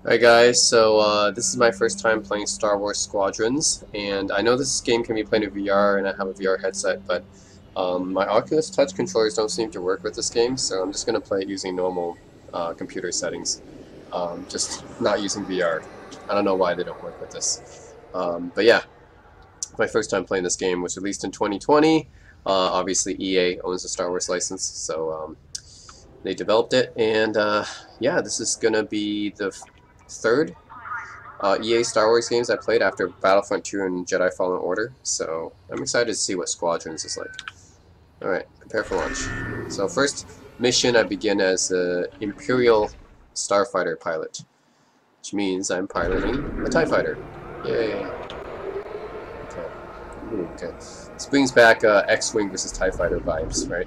Alright guys, so this is my first time playing Star Wars Squadrons, and I know this game can be played in VR and I have a VR headset, but my Oculus Touch controllers don't seem to work with this game, so I'm just going to play it using normal computer settings, just not using VR. I don't know why they don't work with this. But yeah, my first time playing this game was released in 2020. Obviously EA owns the Star Wars license, so they developed it, and yeah, this is going to be the third EA Star Wars games I played after Battlefront 2 and Jedi Fallen Order, so I'm excited to see what Squadrons is like. Alright, prepare for launch. So first mission, I begin as an Imperial Starfighter pilot, which means I'm piloting a TIE Fighter. Yay! Okay. Ooh, okay. This brings back X-Wing versus TIE Fighter vibes, right?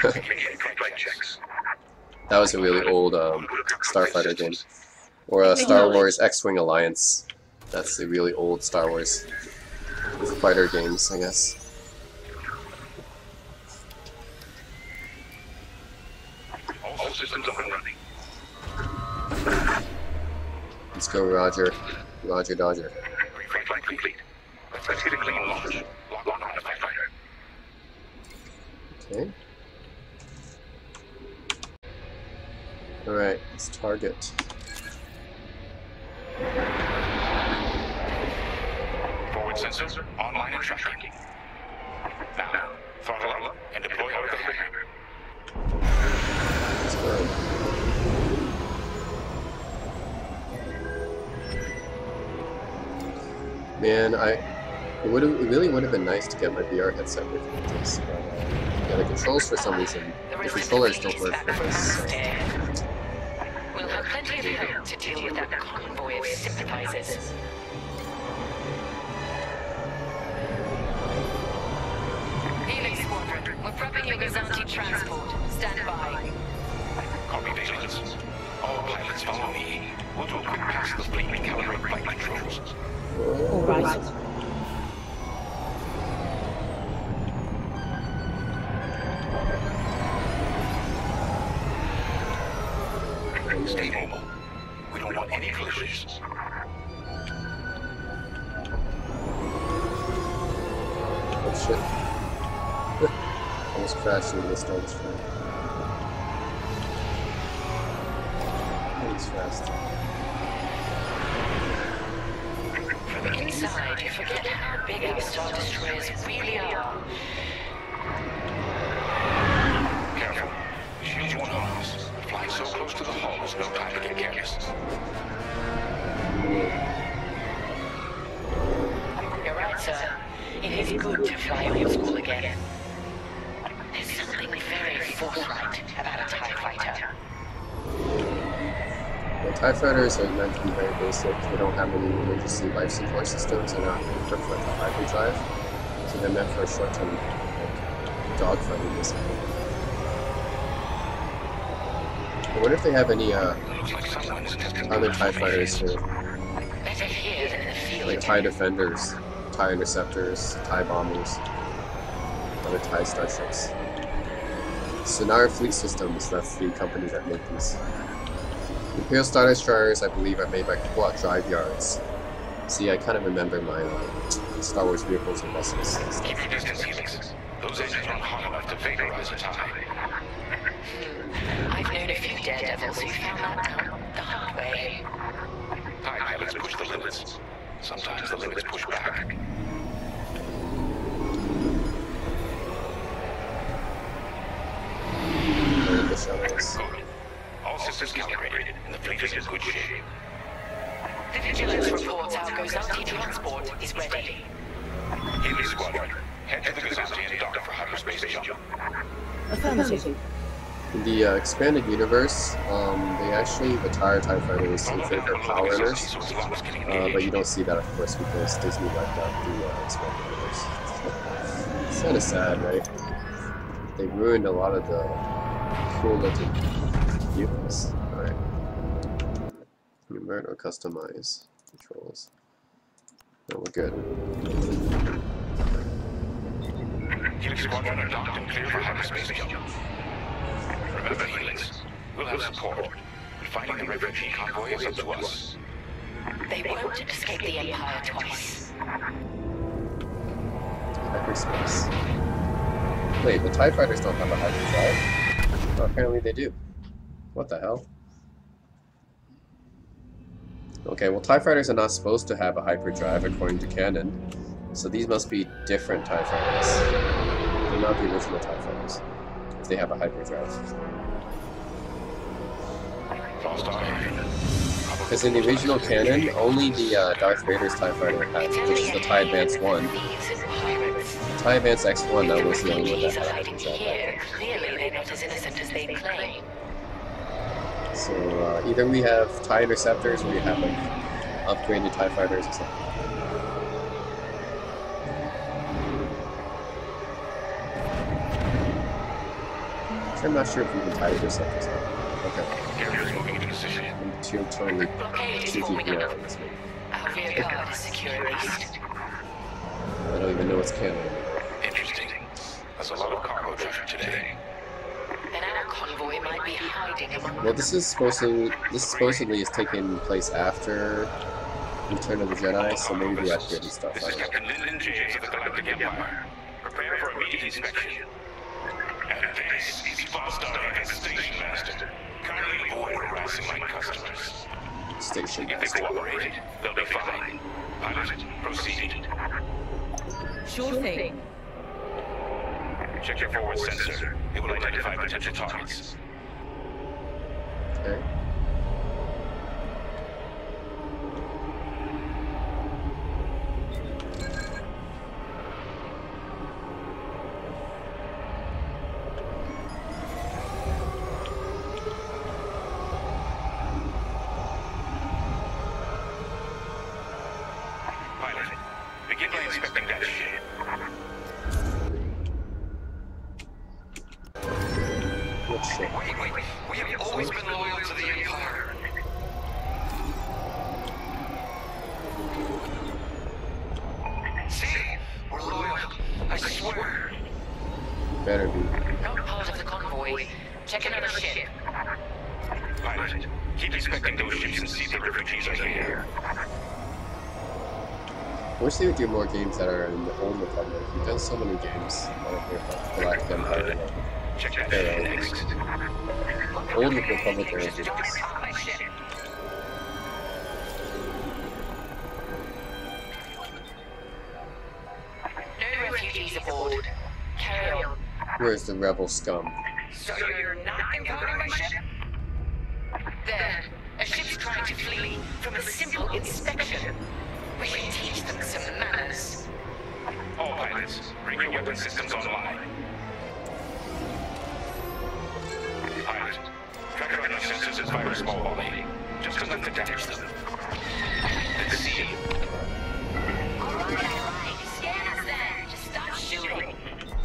That was a really old Starfighter game. Or Star Wars X-Wing Alliance. That's the really old Star Wars fighter games, I guess. All systems up and running. Let's go, Roger. Roger, Dodger. Flight complete. Let's get a clean launch. Lock on the fighter. Okay. Alright, let's target. Forward sensor online and tracking. Now, throttle up and deploy out of the hangar. Let's go. Man, it really would have been nice to get my VR headset with this. But, yeah, the controls for some reason, the controllers don't work for this. So. We'll have plenty of help to deal with that convoy of sympathizers. Helix Squadron, we're prepping your Gazanti transport. Stand by. Copy, Vigilance. All pilots follow me. We'll do a quick pass of the fleet and calibrate flight controls. All right. Stay mobile. We don't want any collisions. Oh shit. Almost crashed into the Star Wars train. He's fast. From inside, you forget how big our Star Destroyers really are. Careful. The shields won't harm us. Flying so close to the hull, there's no time to get careless. You're right, sir. It is good to fly old school again. There's something very forthright about a TIE fighter. The TIE Fighters are meant to be very basic. They don't have any emergency life support systems. They're not equipped for like a hyperdrive. So they're meant for a short-term like, dogfighting, basically. I wonder if they have any other TIE Fighters for Better here than in the field. like TIE Defenders, TIE Interceptors, TIE Bombers, other TIE Starships. Sonar Fleet Systems, that's the company that made these. Imperial Star Destroyers, I believe, are made by Quad Drive Yards. See, I kind of remember my Star Wars vehicles and vessels and stuff. Keep your distance, Helix. Those engines aren't hot enough to vaporize a TIE. I've known a few daredevils who found that out the hard way. TIE pilots push the limits. Sometimes the limits push back. The shuttles. Good. All systems calibrated, and the fleet is in good shape. The Vigilance reports our Gazanti transport is ready. Helix Squadron, head to the Gazanti and dock for hyperspace jump. Affirmative. In the expanded universe, they actually retire TIE Fighters in favor of power runners, but you don't see that, of course, because Disney wiped out the expanded universe. It's kind of sad, right? They ruined a lot of the cool-looking vehicles. Alright. Convert or customize controls. No, we're good. Helix Squadron are docked and clear for hyperspace jump. Remember, Helix, we'll have support. Finding the refugee convoy is up to us. They won't escape the Empire twice. Hyperspace. Wait, the TIE fighters don't have a hyperdrive? Oh, apparently they do. What the hell? Okay, well, TIE fighters are not supposed to have a hyperdrive according to canon. So these must be different TIE fighters. They're not the original TIE fighters. If they have a hyperdrive. Because in the original canon, only the Darth Vader's TIE fighter had, which is the TIE Advance 1. The TIE Advance X1, that was the only one that had a hyperdrive. Clearly, they're not as innocent as they claim. So either we have TIE Interceptors or we have like upgraded TIE fighters or something. I'm not sure if we can TIE Interceptors now. Okay. I'm totally cheeky here on this one. Our rear guard is secure at least. I don't even know what's canon anymore. Interesting. There's a lot of cargo traffic today. Then our convoy might be hiding among Well, this supposedly is taking place after Return of the Jedi, so maybe we upgraded stuff. This is Captain Lyndon James of the Galactic Empire. Prepare for immediate inspection. And this is Foster as Station Master. Kindly avoid harassing my customers. Station If they Master. cooperate, they'll be fine. Pilot, proceed. Sure thing. Check your forward sensor. It will identify potential targets. Okay. Pilot, begin by inspecting that ship. What shit? Wait. We have always been loyal to the Empire. See? We're loyal. I swear. Better be. not part of the convoy. Check another ship. Pilot, keep inspecting those ships and see if the refugees are here. I wish they would do more games that are in the Old Republic. We've done so many games out of the Galactic Empire. Check that ship next. Old Republic era games. No refugees aboard. Carry on. Where's the rebel scum? So you're not encountering my ship? There. A ship's trying to flee from a simple inspection. We should teach them some manners. All pilots, bring your weapon systems online. Pilot, track on your sensors and fire a small volley. Just enough to damage them. Let's see. Alright. Scan us then. Just stop shooting.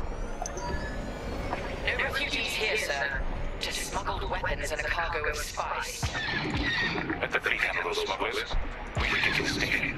No refugees here, sir. Just smuggled weapons and a cargo of spice. Let the fleet handle those smugglers. We can get to the station.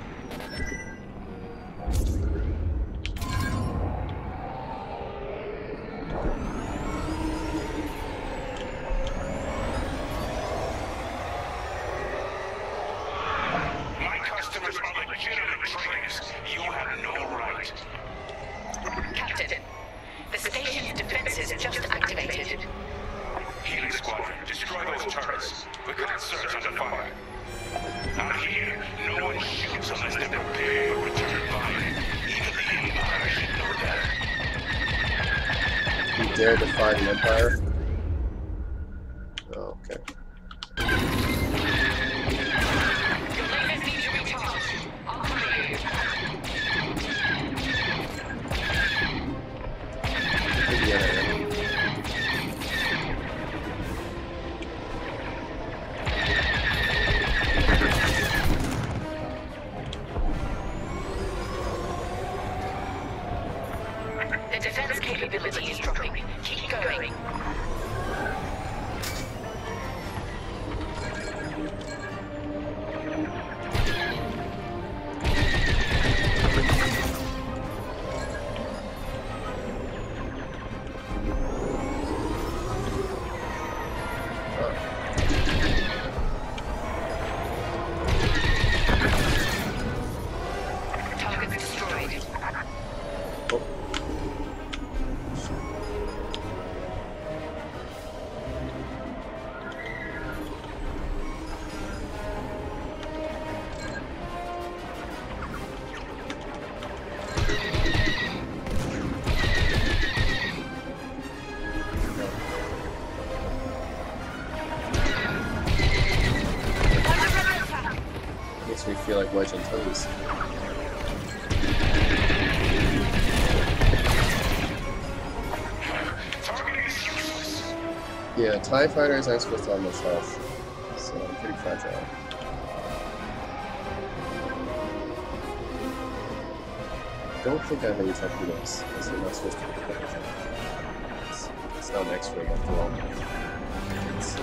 My customers are legitimate traitors. You have no right. Captain, the station's defenses just activated. Healing Squadron, destroy those turrets. We can't search under fire. Out here, no one shoots unless they're prepared for return fire. Even the Empire should know that. You dare defy the Empire? Oh, okay. Your lasers need to recharge. I'll cover you. Indiana. The defense capability is dropping. Keep going. Makes me feel like wedge and toes. Targeting is useless. Yeah, TIE fighters aren't supposed to have much health, so I'm pretty fragile. I don't think I have any torpedoes, because they're not supposed to be anything. It's not an X-ray after all. It's,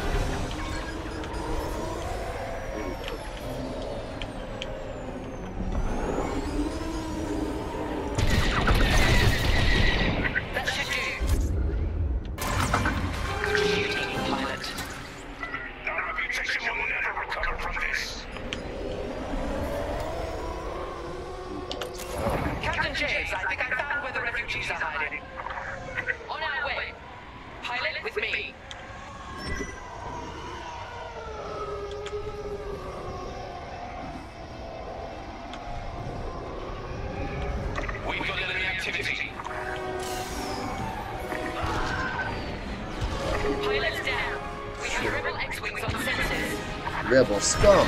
That should do. Good shooting, pilot. Our reputation will never recover from this. Captain James, I think I found where the refugees are hiding. On our way. Pilot with me. We've got enemy activity. Pilot's down. We have rebel X-wings on sensors. Rebel scum!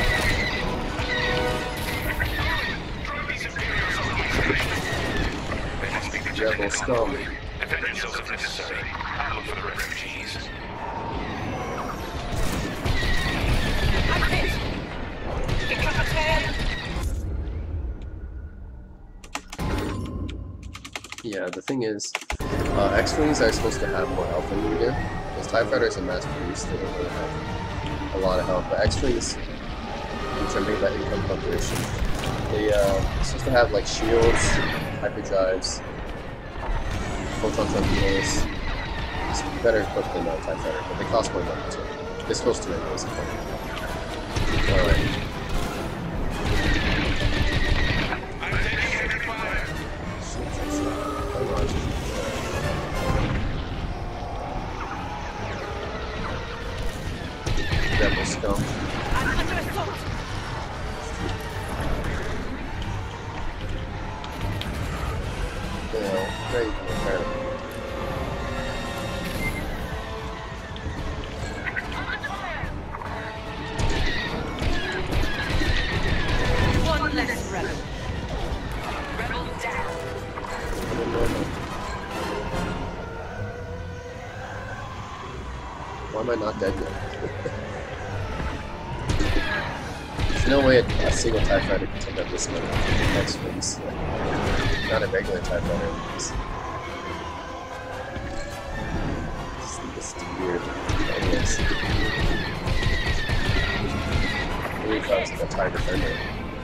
Drop these Imperials on my station. They must be protecting Rebel the scum. convoy. Defend yourselves if necessary. I'll look for the refugees. I'm hit. Get cut tail. Yeah, the thing is, X-Wings are supposed to have more health than we do. Because TIE fighters are mass produced, they don't really have a lot of health. But X-Wings, which are made by income corporation, they're supposed to have like shields, hyperdrives, photon torpedoes. It's better equipped than a TIE fighter, but they cost more money too. They're supposed to anyways. Alright. I'm taking heavy fire. Come on. Rebel scum. I'm under assault. Great, apparently. One less rebel. Rebel down. Why am I not dead yet? There's no way a single TIE fighter can take out this many X-Wings. Not a regular TIE fighter, at least. This is weird. Anyways. I believe I was like a TIE defender.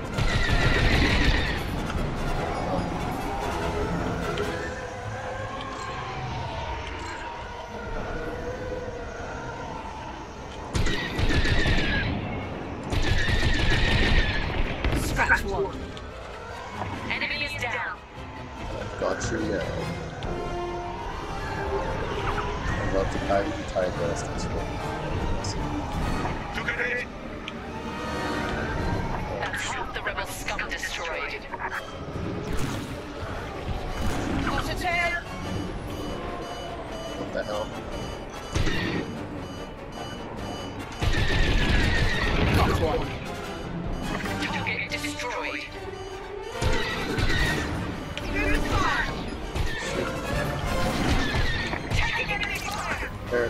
Scratch one. Enemy is down. Got you now. I'd love to tie blast this one. Took a hit. That's half the rebel scum destroyed. Got a tail. What the hell? Got one. Target destroyed. Taking enemy fire. There.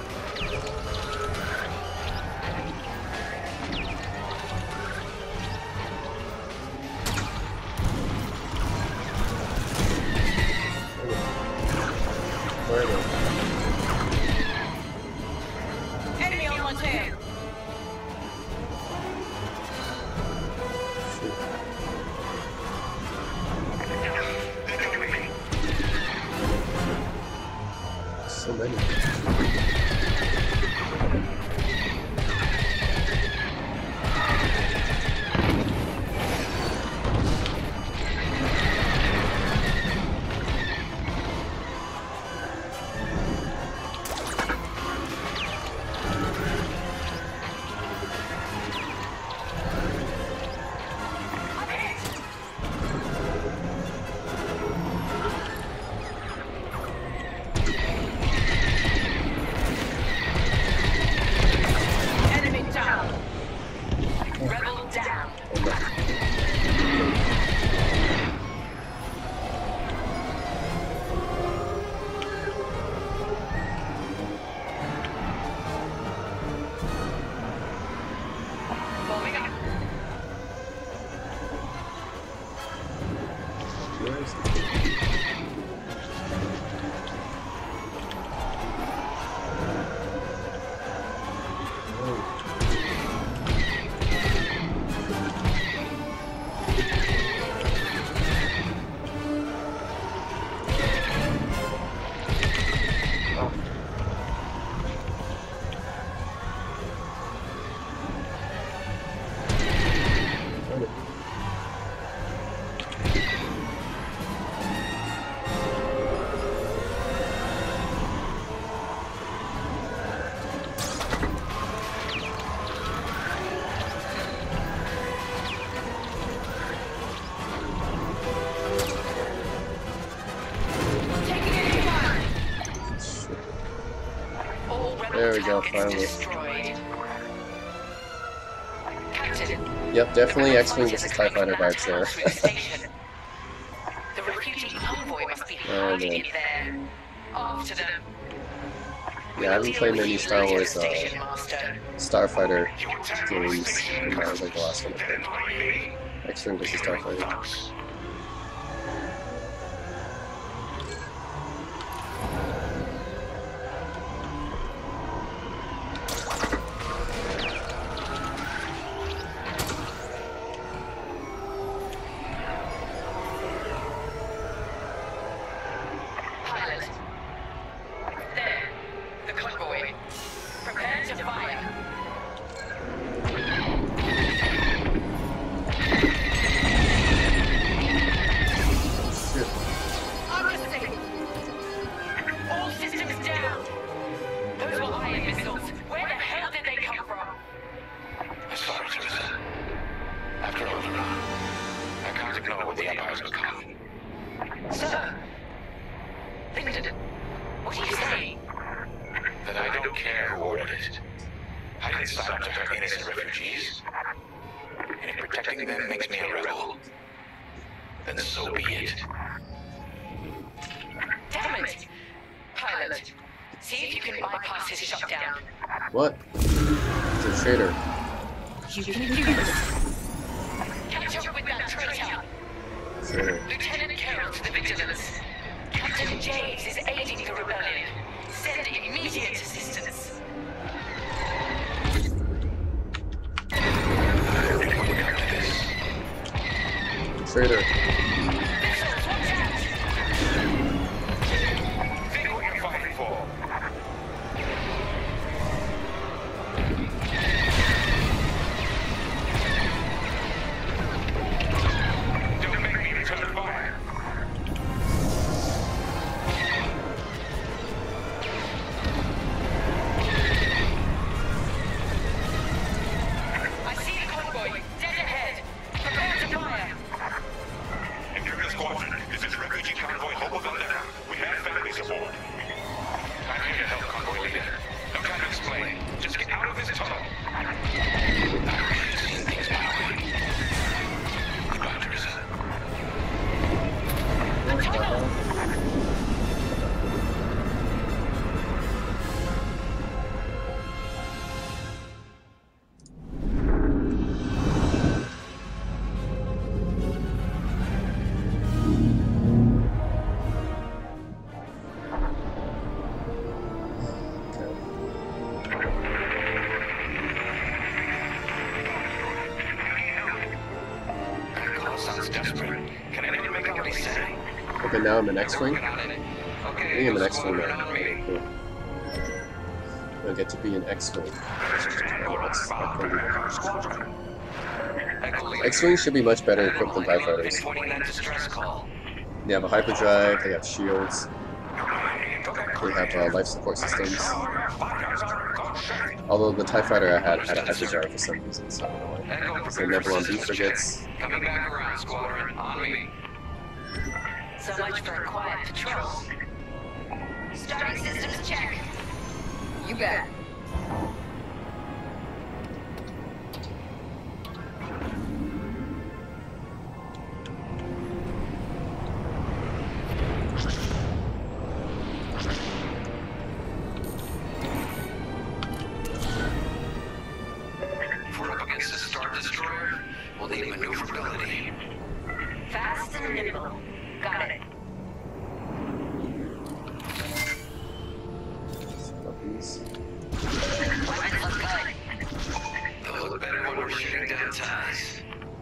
Where are they? go, targets finally. destroyed. Captain, Yep, definitely the X-Wing fighters versus are TIE coming Fighter from that vibes tunnel there. through the station. The refugee convoy must be Oh, hiding man. in there. After them. Yeah, I haven't played many Star Wars Station Master. Starfighter You attack my games, station, and that was like the last one I then played. annoy me. X-Wing versus Dealing Starfighter. thugs. Pilot. There. The convoy. Prepare to fire. Shit. Understate. All systems down. Those were iron missiles. Where the hell did they come from? Sorry, Teresa. After all, I can't ignore what the Empire's become. Sir. Lyndon. What are you saying? That I don't care who ordered it. I didn't sign up to hurt innocent refugees. And if protecting them makes me a rebel, then so be it. Damn it. Pilot. See if you can bypass his shutdown. What? It's a traitor. You can do this. Catch up with that traitor. Traitor. Lieutenant Carroll to the Vigilance. Captain James is aiding the rebellion. Send immediate assistance. Traitor. Missiles, watch out! Think what you're fighting for. Don't make me return fire. I see the convoy. Dead ahead. Prepare to fire. Imperial Squadron, is this refugee convoy hopeful now? We have families aboard. I'm here to help, convoy leader. No time to explain. Just get out of this tunnel. I wish you'd seen things my way. Goodbye, Teresa. A tunnel! That call sounds desperate. Can anyone make out what he's saying? Okay, now I'm an X-Wing. I Okay, think I'm an X-Wing slow now. down on me. Cool. I get to be an X-Wing. X-Wings should be much better equipped than TIE Fighters. They have a hyperdrive, they have shields, they have life support systems. Although the TIE Fighter I had a hyperdrive for some reason, so I don't know why. So Nebulon B frigates. Coming back around, Squadron. On me. So much for a quiet patrol. Starting systems check. You bet. If we're up against a Star Destroyer, we'll need maneuverability. Fast and nimble. Got it. Weapons. Weapons look good. They'll look better when we're shooting down ties.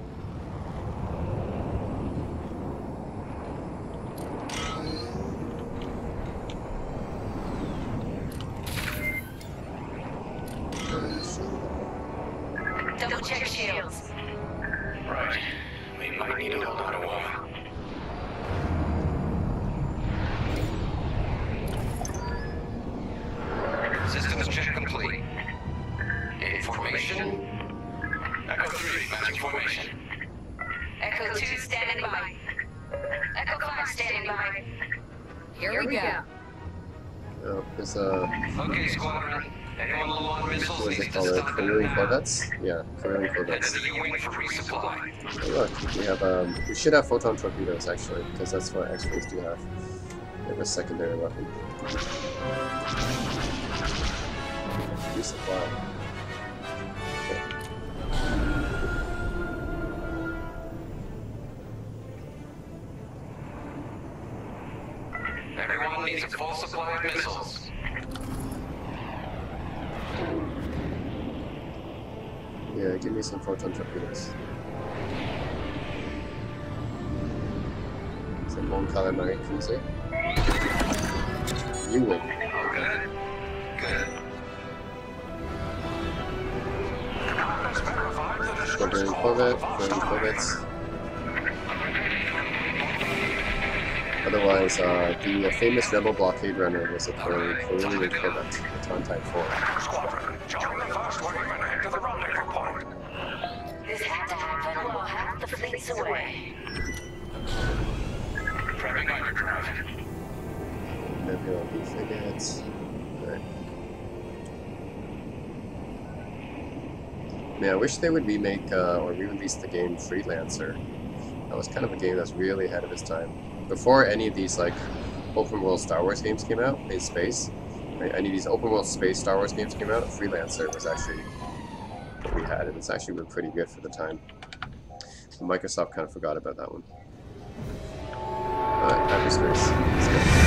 Double check shields. Right. We might need to hold on a while. Systems check complete. In formation. Echo 3, matching formation. Echo 2 standing by. Echo 5 standing by. Here we go. Oh, there's a... Okay, Squadron. Anyone low on missiles What is needs it to called? stop in Careering now. corvettes? Yeah, careering Head to corvettes. the U-wing for resupply. Oh, look, we have we should have photon torpedoes actually, because that's what X-rays do have. They have a secondary weapon. Resupply. Okay. Everyone needs a full supply of missiles. Yeah, give me some photon torpedoes. Some Mon Calamari cruiser. U-wing. Good. Good. Squadron corvette, careering corvettes. Otherwise, the famous Rebel blockade runner was a careering corvette, the Baton Type 4. Squadron, join the first wave and head to the rendezvous point. This had to happen while half the fleet's away. Prepping hyperdrive. Nebula B frigates. Right. Man, I wish they would remake or re-release the game Freelancer. That was kind of a game that's really ahead of its time. Before any of these like open world Star Wars games came out in space, right, any of these open world space Star Wars games came out, Freelancer was actually what we had, and it's actually been pretty good for the time. And Microsoft kind of forgot about that one. Alright, hyperspace. Let's go.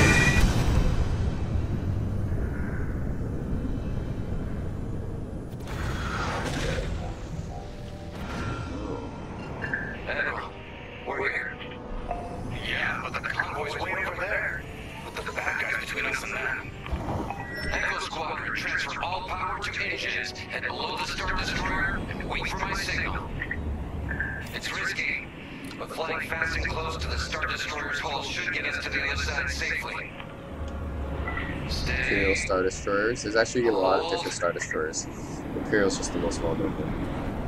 Admiral, we're here. Yeah, but the convoy's way over there. With the bad guys between us and them. Echo Squadron, transfer all power to engines. Head below the Star Destroyer and wait for my signal. It's risky, but flying fast and close to the Star Destroyer's hull should get us to the other side safely. Imperial Stay. Star Destroyers. There's actually a lot of different Star Destroyers. Imperial's just the most well known one.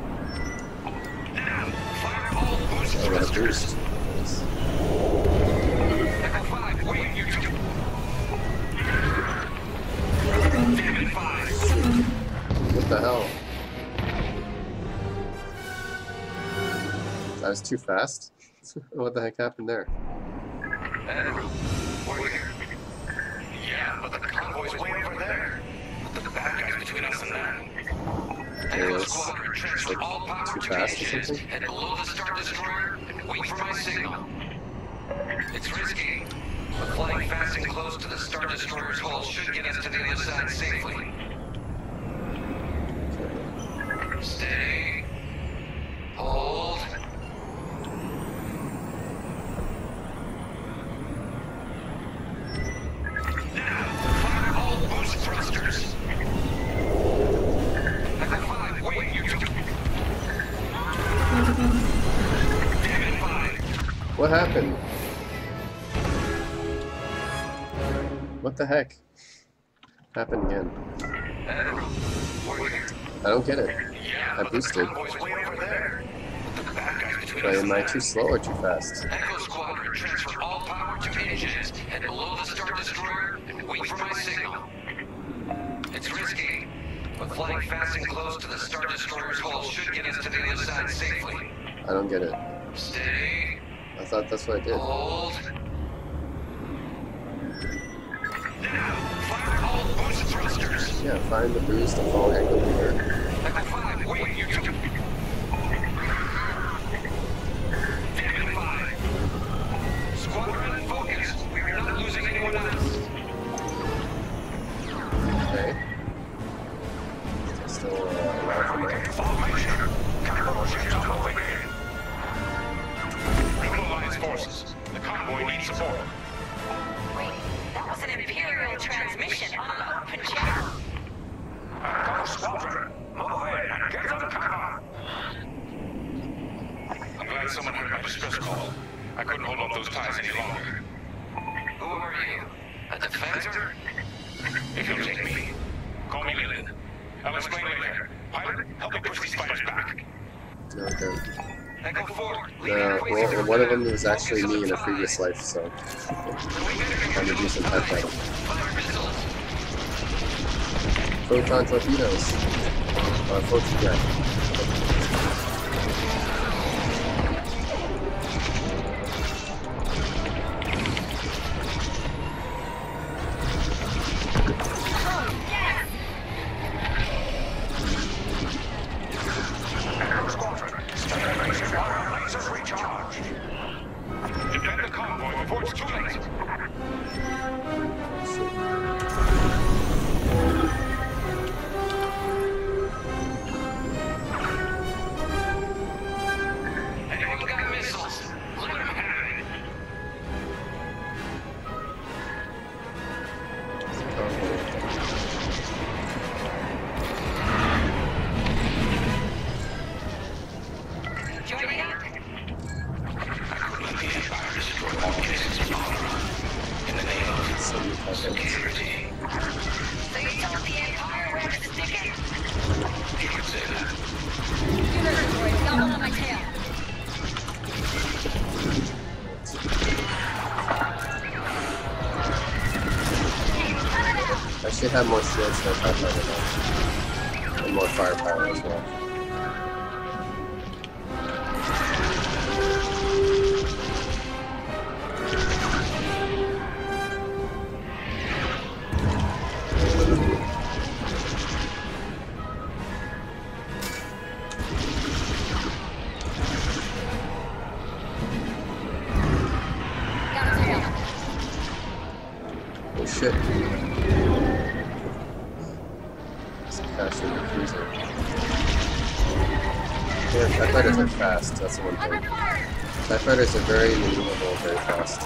Now, fire all boost Oh, got a thrusters. boost. Nice. Echo 5, wait, you two. Damn it, 5. What the hell? That was too fast? What the heck happened there? Admiral, we're here. Yeah, but the convoy's way over there. With the bad guys between us and them. Echo it's Squadron, transfer like all power too to fast or engines. something? Head below the Star Destroyer and wait for my signal. It's risky, but flying fast and close to the Star Destroyer's hull should get us to the other side safely. Stay. Hold. Now, fire all boost thrusters. Echo 5, wait, you two. Damn it, 5. What happened? What the heck? Happened again. Admiral, we're here. I don't get it. Yeah, I but boosted. the convoy's way over there. With the bad guys between But us am and I them. too slow or too fast? Echo Squadron, transfer all power to engines. Head below the Star Destroyer and wait for my signal. It's risky, but flying fast and close to the Star Destroyer's hull should get us to the other side safely. I don't get it. Stay. I thought that's what I did. Hold. Now, fire all boost thrusters. Yeah, find the boost and fall angle lever. Echo 5, wait, you two. Damn it, 5. Squadron, focus. We are not losing anyone else. Okay. Still alive for now. Formation. Capital ships are moving in. Rebel Alliance forces. The convoy needs support. Wait, that was an Imperial transmission on an open channel. Echo Squadron, move in and get them cover. I'm glad someone heard my distress call. I couldn't hold on those ties any longer. Who are you? A defender? If you'll take me, call me Lilith. I'll explain later. Pilot, help me push these fighters back. Okay. Echo 4, lead our way Well, through one of the them was actually focus me on in a the previous five. life, so We better get I'm gonna do some type fighting. Fire missiles. photon torpedoes. Photon, yeah. Squadron, stay base while lasers recharge. Defend the convoy before it's too late. Anyone got missiles? Let them have it. Joining up. I couldn't let the Empire destroy all cases of Squadron in the name of security. So you told the Empire where to stick it? You could say that. You heard it, boys. Got one on my tail. I should have more shields than TIE Fighter now. And more firepower as well. Got a tail. Oh shit. It's crashing the cruiser. Yeah, TIE Fighters are fast, that's the one Under thing. fire. TIE Fighters are very maneuverable, very fast.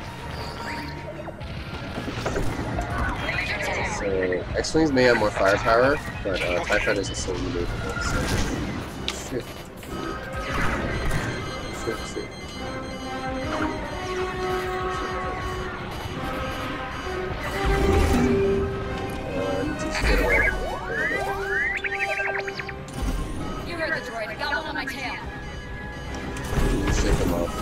So, X-Wings may have more firepower, but TIE Fighters are so maneuverable, so... Shit. Shit. Just get away. You heard the droid. Got one on my tail. Shake them off.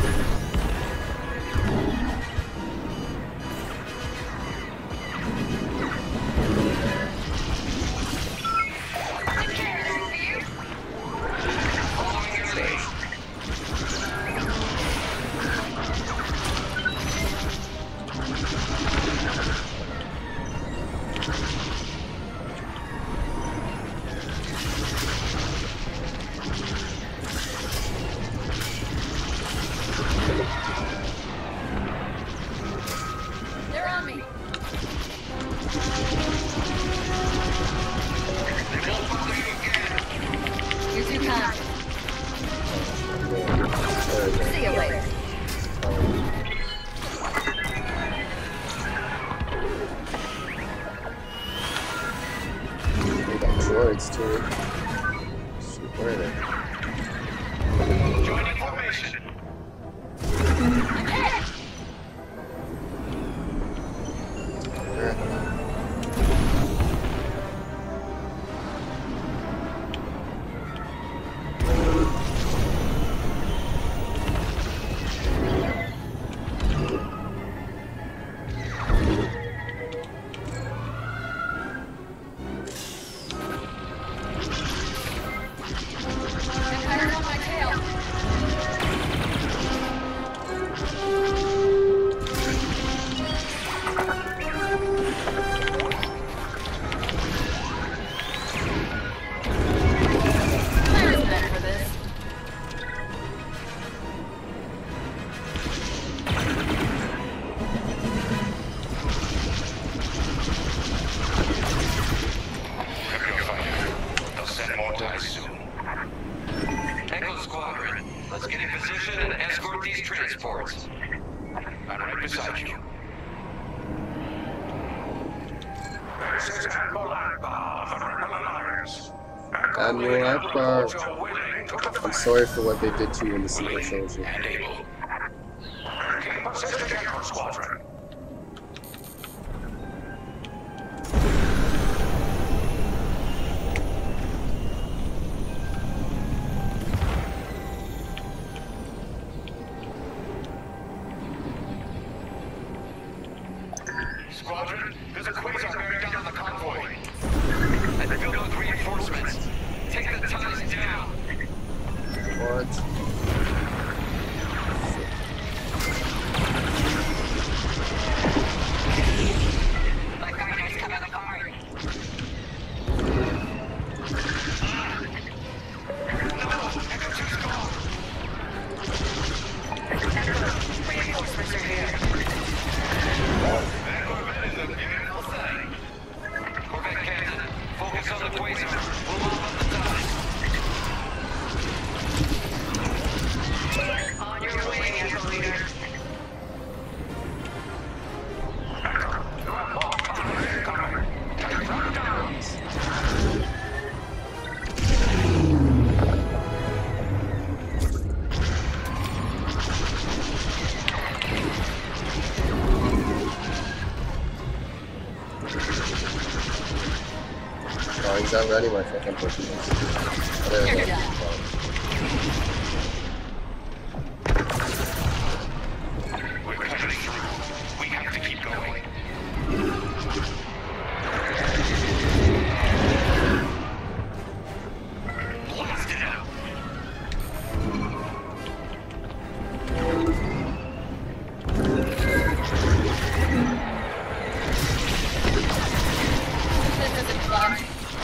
They're on me. You're too kind. See you later. They got droids too. Shoot, where are they? Joining formation. Where are they? Empire's on my tail. Empire's meant for this. They'll send more ties soon. Echo Squadron, let's get in position and escort these transports. I'm right beside you. This is Admiral Akbar of the Rebel Alliance. Admiral Akbar. I'm sorry for what they did to you in the Super Soldier. And able. Keep assisting Echo Squadron. Squadron, there's a quasar bearing down on the convoy. What? Like Rhinos coming apart. Reinforcements are here. That Corvette is a beautiful sight. Corvette captain, focus on the quasar. We'll mop up the top. On your way, Echo Leader. Oh, he's not ready, my fucking Pokemon. There we You're go. done. We're cutting through. We have to keep going. Blast it out. This isn't fun.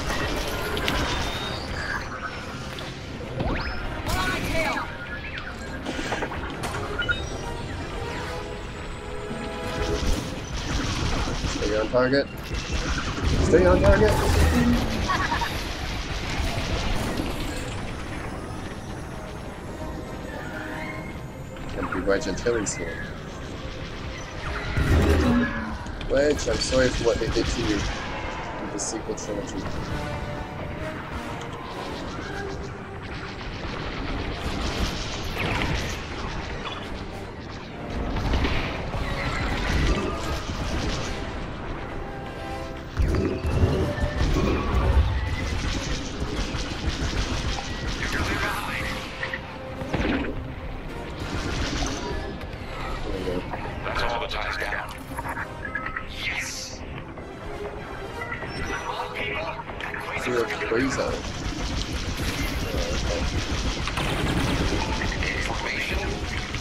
We're on my tail. Stay on target. Stay on target. Gonna be Wedge and Tilly's here. Wedge, I'm sorry for what they did to you in the sequel trilogy. There we go. That's all the ties down. Yes. Come on, people. That Zero quasar's Quasar. information.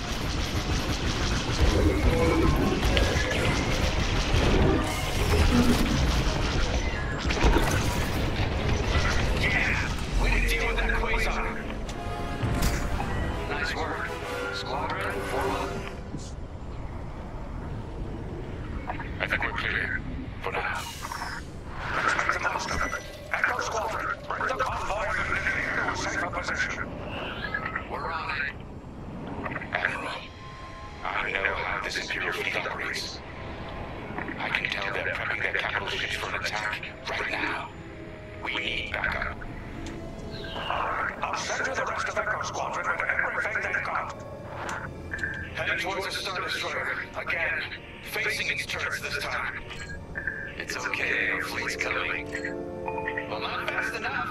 Yeah, we didn't deal with that quasar. Nice work. Squadron, form up. I think we're clear. For now. Let's make the most of it. Echo Squadron, bring the convoy to a safer position. We're on it. Admiral, I know how this Imperial fleet operates. I can tell they're prepping their capital ships for an attack right now. We need backup. I'll send you the rest of Echo Squadron with everything they've got. Heading towards the Star Destroyer. Again. Facing its turrets this time. It's okay, our fleet's coming. Well, not fast enough.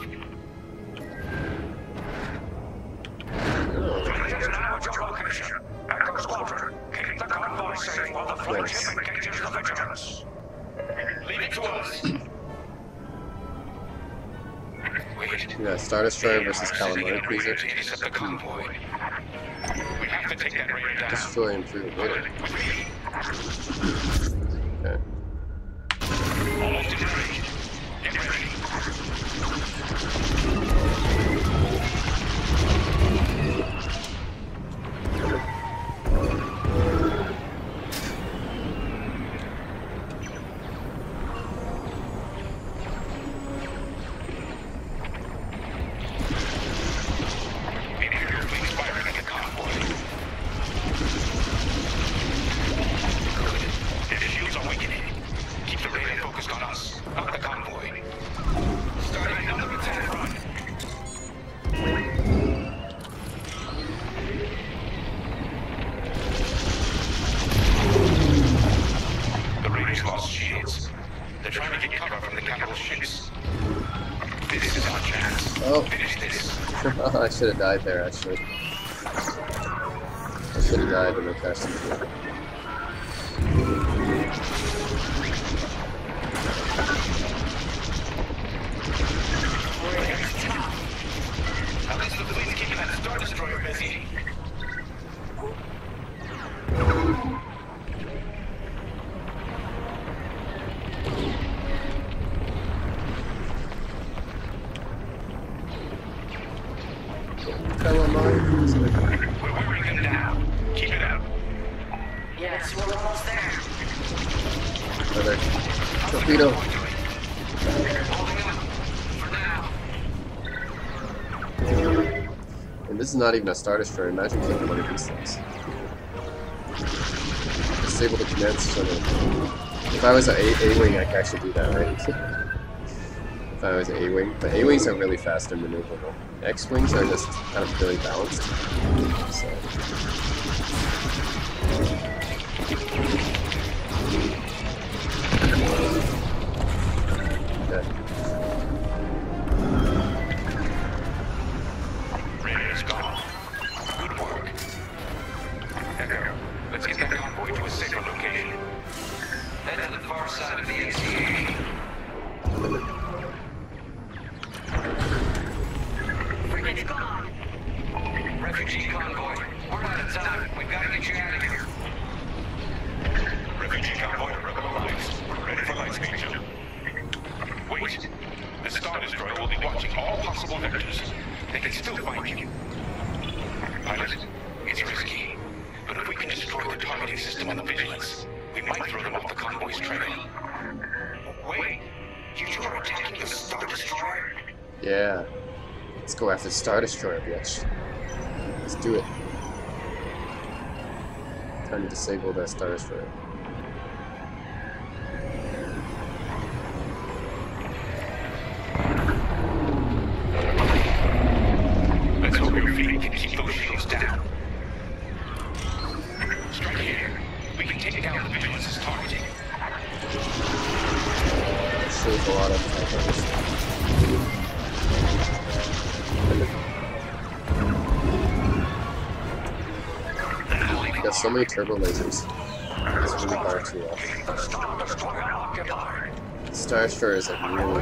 Fleet is now at your location. Echo Squadron, keep the convoy safe while the flagship engages the Vigilance. Leave it to us. Wait. Yeah, Star Destroyer versus Sending Calamari in a radar Cruiser. to intercept the convoy. We have to take that radar down. Destroy and free the radar. With me. Okay. Almost in range. Get ready. Imperial fleet firing at the convoy. Good. Their shields are weakening. Keep the radar focused on us, not the convoy. Starting another attack run. The raiders lost shields. They're trying to get cover from the capital ships. This is our chance. Oh. Finish this. I should have died there, actually. I should have died when they crashed into me. At least the fleet's keeping that Star Destroyer busy. We're wearing them down. Keep it up. Yes, we're almost there. Another torpedo. For now. And this is not even a Star Destroyer. Imagine taking one of these things. Disable the command center. If I was an A-Wing, I could actually do that, right? If I was an A-Wing. But A-Wings are really fast and maneuverable. X-Wings are just kind of really balanced. So. Okay. Radar's gone. Good work. Echo, let's get that convoy to a safer location. Head to the far side of the ACA. Frigate's gone. Refugee convoy, we're out of time. We've got to get you out of here. Refugee convoy to Rebel Alliance. Ready for light speed, Joe. Wait. The Star Destroyer will be watching all possible vectors. They can still find you. Pilot, it's risky. But if we can destroy the targeting system on the Vigilance, we might throw them off the convoy's trail. Wait. You two are attacking the Star Destroyer? Yeah. Let's go after the Star Destroyer, bitch. Let's do it. Time to disable that Star Destroyer. Let's hope your fleet can keep those shields down. Strike here. We can take down the Vigilance's targeting. Saves a lot of time. Got so many turbo lasers. It's really hard to Star Destroyer is like really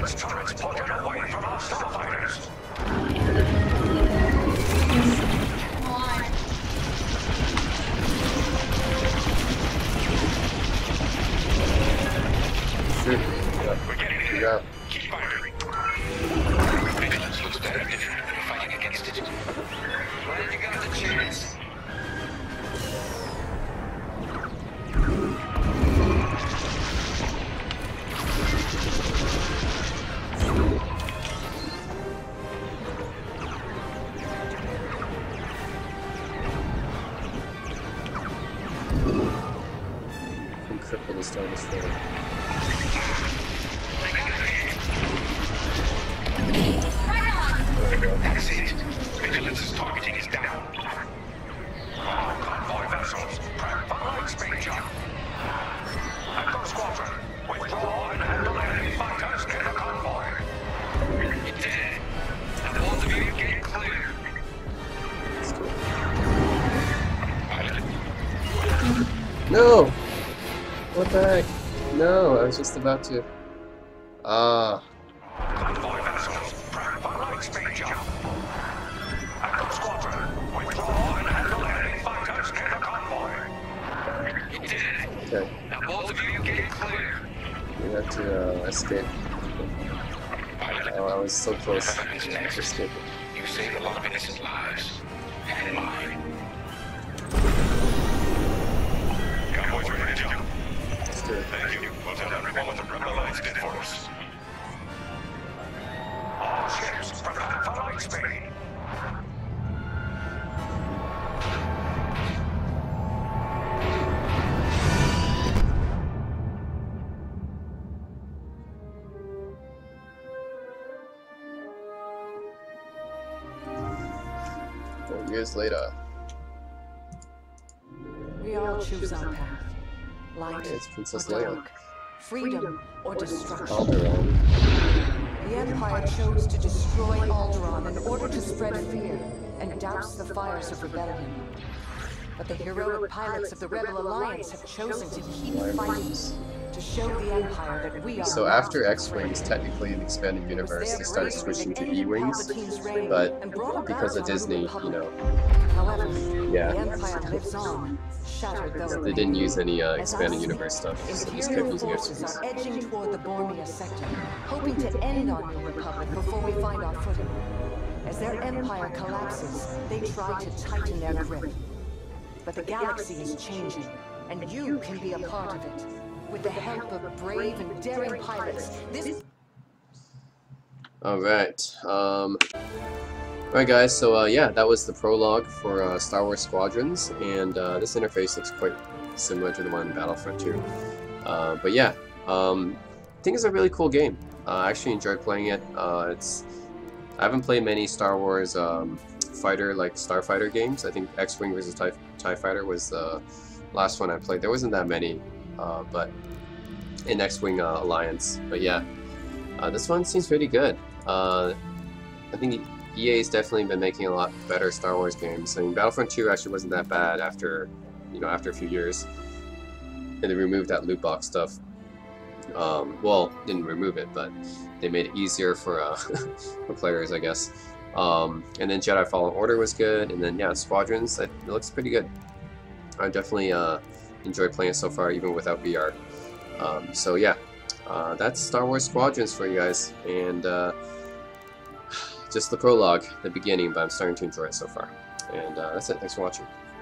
shoot. Yeah. Yeah. Keep firing. Vigilance looks better if you're fighting against it. Glad you got the chance. Cripple the Star Destroyer. That's it. Vigilance's targeting is down. All convoy vessels, prep for light speed jump. Echo Squadron, withdraw and handle enemy fighters near the convoy. You did it. Now both of you get clear. Let's do it. Pilot. No! What the heck? No, I was just about to. Convoy vessels, prep for light speed jump. Echo Squadron, withdraw and handle enemy fighters near the convoy. You did it. Okay. Now both of you get clear. We have to escape. Pilot. Oh, I was so close What happens to next? escaping. You saved a lot of innocent lives. And mine. Convoy's ready to jump. Let's do it. Thank you. We'll tell everyone what the Rebel Alliance did for us. All ships prepare for light speed. Years later. We all choose our path. Light It's Princess or Leia. dark. Freedom or destruction. Alderaan. The Empire chose to destroy Alderaan in order to spread fear and douse the fires of rebellion. But the heroic pilots of the Rebel Alliance have chosen to keep fighting, to show the Empire that we are So not after X-Wings, afraid. technically in the expanded universe, Their they started bravery switching that to ended E-Wings, Palpatine's reign but and brought because of about our Disney, Republic. you know, However, Yeah. the Empire lives on, shattered though They it didn't may use any be. As I expanded speak, universe stuff, so just kept Imperial using forces XPs. are edging toward the Bormia sector, hoping to end on New Republic before we find our footing. As their empire collapses, they try to tighten their grip. But the galaxy is changing, and you can be a part of it. With the help of brave and daring pilots, this... Alright, alright guys, so yeah, that was the prologue for Star Wars Squadrons, and this interface looks quite similar to the one in Battlefront 2. But yeah, I think it's a really cool game. I actually enjoyed playing it. I haven't played many Star Wars fighter, like Starfighter games. I think X-Wing vs. TIE Fighter was the last one I played. There wasn't that many, but in X-Wing Alliance. But yeah, this one seems pretty good. I think EA's definitely been making a lot better Star Wars games. I mean, Battlefront 2 actually wasn't that bad after, after a few years, and they removed that loot box stuff. Well, didn't remove it, but they made it easier for for players, I guess. And then Jedi Fallen Order was good, and then yeah, Squadrons, it looks pretty good. I definitely enjoyed playing it so far, even without VR. So yeah, that's Star Wars Squadrons for you guys, and just the prologue, the beginning, but I'm starting to enjoy it so far. And that's it. Thanks for watching.